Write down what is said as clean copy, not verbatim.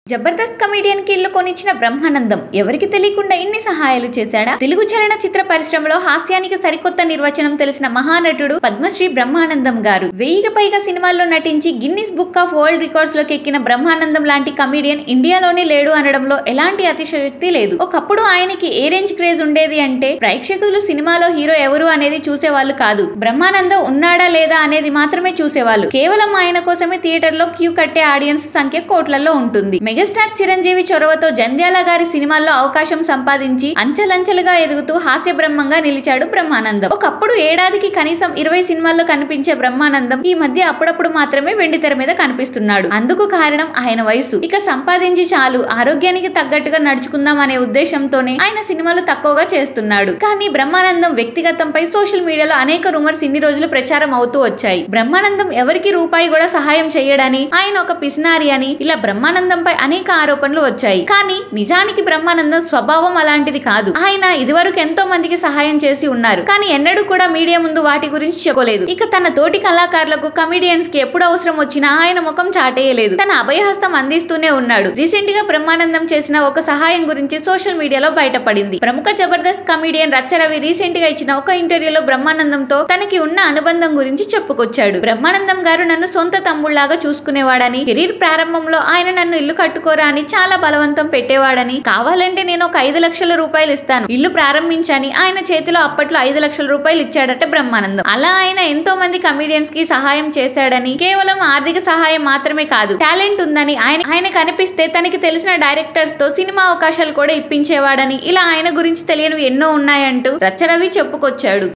Jabardasth comedian కి ఇల్లు కొనిచ్చిన బ్రహ్మానందం ఎవరికి తెలియకుండా ఇన్ని సహాయాలు చేశాడా? తెలుగు చలన చిత్ర పరిశ్రమలో హాస్యానికి సరికొత్త నిర్వచనం తెలిసిన మహానటుడు పద్మశ్రీ బ్రహ్మానందం గారు 1000కి పైగా సినిమాల్లో నటించి Guinness book of world records లోకి ఎక్కిన బ్రహ్మానందం లాంటి కమెడియన్ ఇండియాలోనే లేడు అనడంలో ఎలాంటి అతిశయోక్తి లేదు. ఒకప్పుడు ఆయనకి ఏ రేంజ్ క్రేజ్ ఉండేది అంటే ప్రేక్షకులు సినిమాలో హీరో ఎవరు అనేది చూసేవాళ్ళు కాదు, బ్రహ్మానందం ఉన్నాడా లేదా అనేది మాత్రమే చూసేవాళ్ళు. కేవలం ఆయన కోసమే థియేటర్ లో క్యూ కట్టే ఆడియన్స్ సంఖ్య కోట్లలో ఉంటుంది. మెగాస్టార్ చిరంజీవి చొరవతో జంధ్యాల గారి సినిమాల్లో అవకాశం సంపాదించి అంచెలంచెలుగా ఎదుగుతూ హాస్య బ్రహ్మంగా నిలిచాడు బ్రహ్మానందం. ఒకప్పుడు ఏడాదికి కనీసం 20 సినిమాల్లో కనిపించే బ్రహ్మానందం ఈ మధ్య అప్పుడప్పుడు మాత్రమే వెండితెర మీద కనిపిస్తున్నాడు. అందుకు కారణం ఆయన వయసు. ఇక సంపాదించి చాలు, ఆరోగ్యానికి తగ్గట్టుగా నడుచుకుందాం అనే ఉద్దేశంతోనే ఆయన సినిమాలు తక్కువగా చేస్తున్నాడు. కానీ బ్రహ్మానందం వ్యక్తిగతంపై సోషల్ మీడియాలో అనేక రూమర్స్ ఇన్ని రోజులు ప్రచారం అవుతూ వచ్చాయి. బ్రహ్మానందం ఎవరికి రూపాయి కూడా సహాయం చేయడని, ఆయన ఒక పిసినారి అని ఇలా బ్రహ్మానందంపై అనేక ఆరోపణలు వచ్చాయి. కానీ నిజానికి బ్రహ్మానందం స్వభావం అలాంటిది కాదు. ఆయన ఇదివరకు ఎంతో మందికి సహాయం చేసి ఉన్నారు, కానీ ఎన్నడూ కూడా మీడియా ముందు వాటి గురించి చెప్పుకోలేదు. ఇక తన తోటి కళాకారులకు, కమెడియన్స్ కి ఎప్పుడు అవసరం వచ్చినా ఆయన ముఖం చాటేయలేదు. తన అభయహస్తం అందిస్తూనే ఉన్నాడు. రీసెంట్ గా బ్రహ్మానందం చేసిన ఒక సహాయం గురించి సోషల్ మీడియాలో బయటపడింది. ప్రముఖ జబర్దస్త్ కమెడియన్ రచ్చరవి రీసెంట్ గా ఇచ్చిన ఒక ఇంటర్వ్యూలో బ్రహ్మానందంతో తనకి ఉన్న అనుబంధం గురించి చెప్పుకొచ్చాడు. బ్రహ్మానందం గారు నన్ను సొంత తమ్ముళ్లాగా చూసుకునేవాడని, కెరీర్ ప్రారంభంలో ఆయన నన్ను ఇల్లు కట్టుకోరా అని చాలా బలవంతం పెట్టేవాడని, కావాలంటే నేను ఒక 5 లక్షల రూపాయలు ఇస్తాను, ఇల్లు ప్రారంభించని ఆయన చేతిలో అప్పట్లో 5 లక్షల రూపాయలు ఇచ్చాడట బ్రహ్మానందం. అలా ఆయన ఎంతో మంది కమెడియన్స్ కి సహాయం చేశాడని, కేవలం ఆర్థిక సహాయం మాత్రమే కాదు, టాలెంట్ ఉందని, ఆయన కనిపిస్తే తనకి తెలిసిన డైరెక్టర్స్ తో సినిమా అవకాశాలు కూడా ఇప్పించేవాడని, ఇలా ఆయన గురించి తెలియనివి ఎన్నో ఉన్నాయంటూ రచ్చరవి చెప్పుకొచ్చాడు.